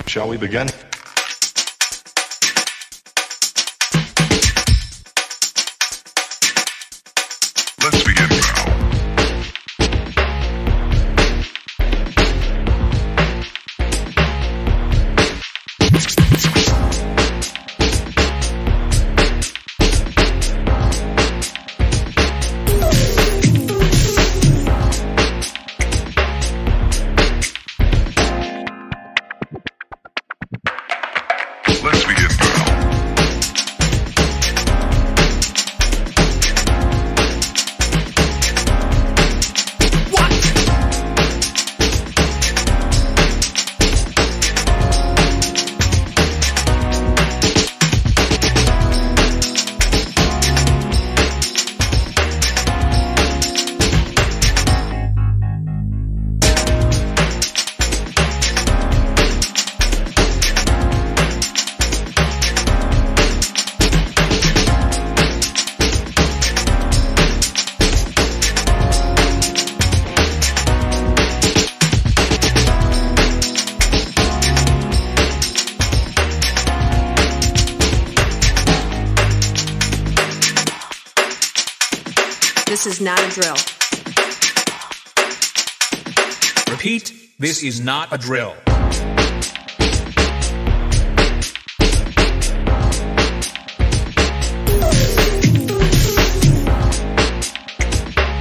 Shall we begin? Let's begin now. Let's begin now. This is not a drill. Repeat, this is not a drill.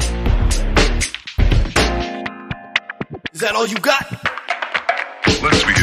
Is that all you got? Let's begin.